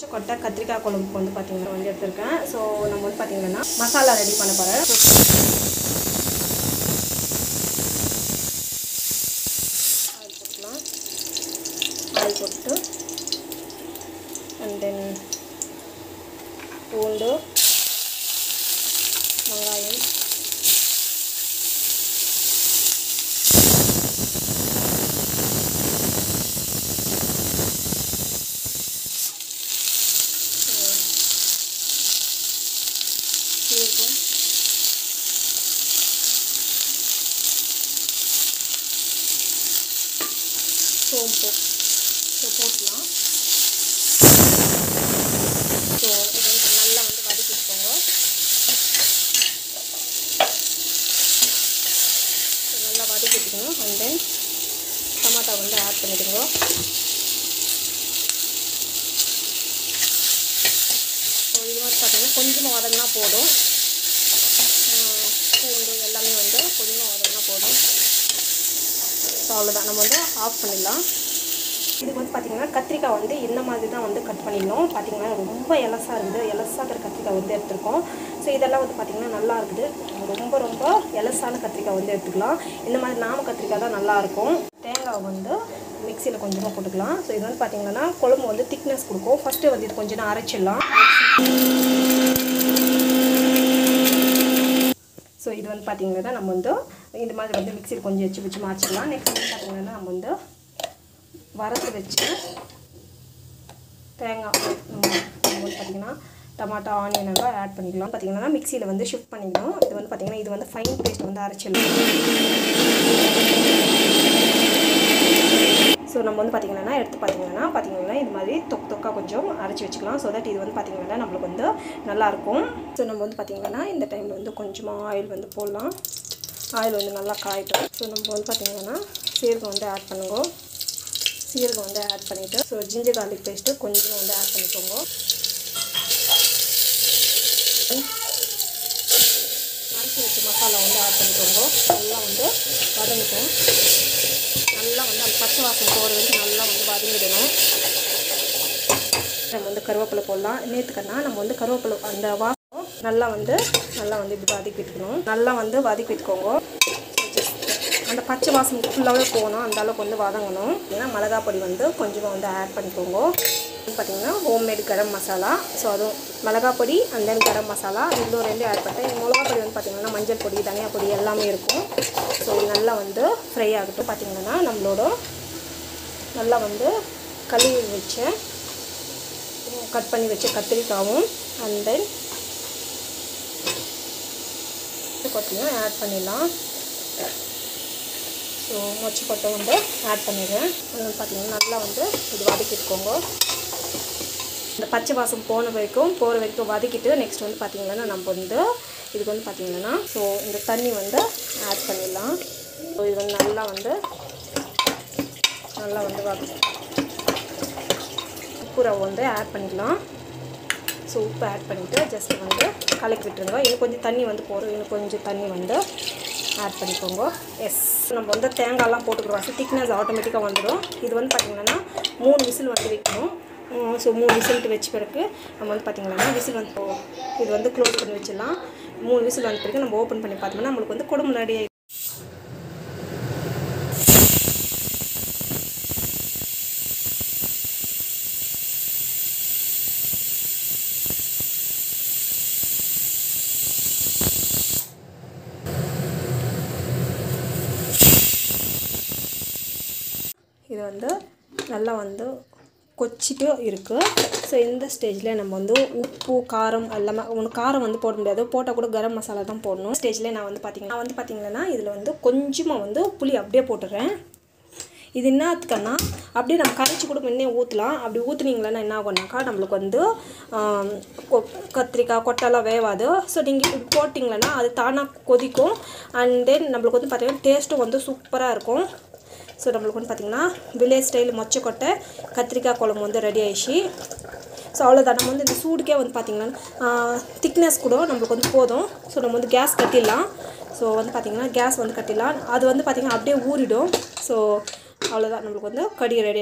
கொட்டை கத்திரிக்காய் குழம்புக்கு வந்து பார்த்தீங்கன்னா வந்து எடுத்துருக்கேன். ஸோ நம்ம வந்து பார்த்தீங்கன்னா மசாலா ரெடி பண்ண போகிறேன். ஆயில் போட்டுக்கலாம். ஆயில் போட்டு அண்ட் தென் பூண்டு, வெங்காயம், சீரகம், சோம்பு போட்டுக்கலாம். ஸோ இது வந்து நல்லா வந்து வதக்கிக்கோங்க. நல்லா வதக்கிட்டுக்கணும். அண்ட் தென் டமாட்டா வந்து ஆட் பண்ணிடுங்க. ஸோ இது மாதிரி பார்த்தீங்கன்னா கொஞ்சமாக வதங்கினா போதும். பூண்டு எல்லாமே வந்து கொஞ்சமாக வதங்கினா போதும். ஸோ அவ்வளோதான், நம்ம வந்து ஆஃப் பண்ணிடலாம். இதுக்கு வந்து பார்த்திங்கன்னா கத்திரிக்காய் வந்து இந்த மாதிரி தான் வந்து கட் பண்ணிடணும். பார்த்திங்கன்னா ரொம்ப எலசாக இருக்குது. எலசாக இருக்கிற கத்திரிக்காய் வந்து எடுத்துருக்கோம். ஸோ இதெல்லாம் வந்து பார்த்திங்கன்னா நல்லா இருக்குது. ரொம்ப ரொம்ப எலசான கத்திரிக்காய் வந்து எடுத்துக்கலாம். இந்த மாதிரி நாம கத்திரிக்காய் தான் நல்லாயிருக்கும். தேங்காய் வந்து மிக்சியில் கொஞ்சமாக போட்டுக்கலாம். ஸோ இது வந்து பார்த்திங்கன்னா குழம்பு வந்து திக்னஸ் கொடுக்கும். ஃபஸ்ட்டு வந்து இது கொஞ்சம் நேரம் அரைச்சிடலாம். ஸோ இது வந்து பார்த்திங்கன்னா நம்ம வந்து இந்த மாதிரி வந்து மிக்சியில் கொஞ்சம் வச்சு மாற்றிக்கலாம். நெக்ஸ்ட் வந்து பார்த்திங்கன்னா நம்ம வந்து வறுத்து வச்சு தேங்காய் நம்ம வந்து பார்த்திங்கன்னா டமாட்டோ, ஆனியன் எல்லாம் ஆட் பண்ணிக்கலாம். பார்த்திங்கன்னா மிக்சியில் வந்து ஷிஃப்ட் பண்ணிக்கணும். இது வந்து பார்த்திங்கன்னா இது வந்து ஃபைன் பேஸ்ட் வந்து அரைச்சிடலாம். ஸோ நம்ம வந்து பார்த்திங்கன்னா எடுத்து பார்த்திங்கன்னா இது மாதிரி தொக்காக கொஞ்சம் அரைச்சி வச்சுக்கலாம். ஸோ தட் இது வந்து பார்த்திங்கன்னா நம்மளுக்கு வந்து நல்லாயிருக்கும். ஸோ நம்ம வந்து பார்த்திங்கன்னா இந்த டைமில் வந்து கொஞ்சமாக ஆயில் வந்து போடலாம். ஆயில் வந்து நல்லா காயிட்டோம். ஸோ நம்ம வந்து பார்த்திங்கன்னா சீரகம் வந்து ஆட் பண்ணுங்க. சீரகம் வந்து ஆட் பண்ணிவிட்டு ஸோ ஜிஞ்சர் கார்லிக் பேஸ்ட்டு கொஞ்சம் வந்து ஆட் பண்ணிக்கோங்க. அரைச்சி வச்ச மசாலா வந்து ஆட் பண்ணிக்கோங்க. நல்லா வந்து வதங்கிட்டோம். நல்லா வந்து அந்த பச்சை வாசம் போகிற வரைக்கும் நல்லா வந்து வதங்கிடணும். நம்ம வந்து கருவேப்பிலை போடலாம். நேற்றுக்கன்னா நம்ம வந்து கருவேப்பிலை அந்த வாசம் நல்லா வந்து இப்படி வதக்கி விட்டுக்கணும். நல்லா வந்து வதக்கி விட்டுக்கோங்க. அந்த பச்சை வாசம் ஃபுல்லாகவே போகணும். அந்த அளவுக்கு வந்து வதங்கணும். ஏன்னா மிளகா பொடி வந்து கொஞ்சமாக வந்து ஆட் பண்ணிக்கோங்க. பார்த்திங்கன்னா ஹோம்மேட் கரம் மசாலா. ஸோ அதுவும் மிளகா பொடி அண்ட் தென் கரம் மசாலா இவ்வளோ ரெண்டு ஆட் பண்ணிட்டேன். மிளகா பொடி வந்து பார்த்திங்கன்னா மஞ்சள் பொடி, தனியா பொடி எல்லாமே இருக்கும். ஸோ இது நல்லா வந்து ஃப்ரை ஆகட்டும். பார்த்திங்கன்னா நம்மளோட நல்லா வந்து கழுவி வச்ச கட் பண்ணி வச்ச கத்திரிக்காயும் அண்ட் தென் கொட்டையும் ஆட் பண்ணிடலாம். ஸோ மொச்சை கொட்டை வந்து ஆட் பண்ணிடுறேன். பார்த்திங்கன்னா நல்லா வந்து இது வதக்கிட்டுக்கோங்க. இந்த பச்சை வாசம் போகிற வரைக்கும் வதக்கிட்டு நெக்ஸ்ட் வந்து பார்த்திங்கன்னா நம்ம வந்து இதுக்கு வந்து பார்த்திங்கன்னா ஸோ இந்த தண்ணி வந்து ஆட் பண்ணிடலாம். ஸோ இது வந்து நல்லா வந்து உப்பு ரவை வந்து ஆட் பண்ணிக்கலாம். ஸோ உப்பு ஆட் பண்ணிவிட்டு ஜஸ்ட் வந்து கலக்கி விட்டுருங்க. இன்னும் கொஞ்சம் தண்ணி வந்து போகிறோம். இன்னும் கொஞ்சம் தண்ணி வந்து ஆட் பண்ணிக்கோங்க. எஸ், நம்ம வந்து தேங்காயெல்லாம் போட்டுக்கிறோம். ஸோ திக்னஸ் ஆட்டோமேட்டிக்காக வந்துடும். இது வந்து பார்த்திங்கன்னா 3 விசில் வந்து வைக்கணும். ஸோ 3 விசில்ட்டு வச்ச பிறகு நம்ம வந்து பார்த்திங்கன்னா விசில் வந்து இது வந்து க்ளோஸ் பண்ணி வச்சிடலாம். 3 விசில் வந்த பிறகு நம்ம ஓப்பன் பண்ணி பார்த்தோம்னா நம்மளுக்கு வந்து குழம்பு ரெடி ஆகிடும். இது வந்து நல்லா வந்து கொச்சிட்டு இருக்குது. ஸோ இந்த ஸ்டேஜில் நம்ம வந்து உப்பு, காரம் எல்லாமே ஒன்று காரம் வந்து போட முடியாது. போட்டால் கூட கரம் மசாலா தான் போடணும். ஸ்டேஜில் நான் வந்து பார்த்திங்கன்னா இதில் வந்து கொஞ்சமாக வந்து புளி அப்படியே போட்டுறேன். இது என்னத்துக்குன்னா அப்படியே நம்ம கரைச்சி கூட முன்னே ஊற்றலாம். அப்படி ஊற்றுனீங்களன்னா என்ன ஆகும்னாக்கா நம்மளுக்கு வந்து கத்திரிக்காய் கொட்டெல்லாம் வேவாது. ஸோ நீங்கள் இப்படி போட்டிங்களன்னா அது தானாக கொதிக்கும். அண்ட் தென் நம்மளுக்கு வந்து பார்த்திங்கன்னா டேஸ்ட்டும் வந்து சூப்பராக இருக்கும். ஸோ நம்மளுக்கு வந்து பார்த்திங்கன்னா வில்லேஜ் ஸ்டைல் மொச்சை கொட்டை கத்திரிக்காய் குழம்பு வந்து ரெடி ஆகிடுச்சு. ஸோ அவ்வளோதான். நம்ம வந்து இந்த சூடுக்கே வந்து பார்த்திங்கன்னா திக்னஸ் கூட நம்மளுக்கு வந்து போதும். ஸோ நம்ம வந்து கேஸ் கட்டிடலாம். ஸோ வந்து பார்த்திங்கன்னா கேஸ் வந்து கட்டிடலாம். அது வந்து பார்த்திங்கன்னா அப்படியே ஊறிடும். ஸோ அவ்வளோதான், நம்மளுக்கு வந்து கடி ரெடி.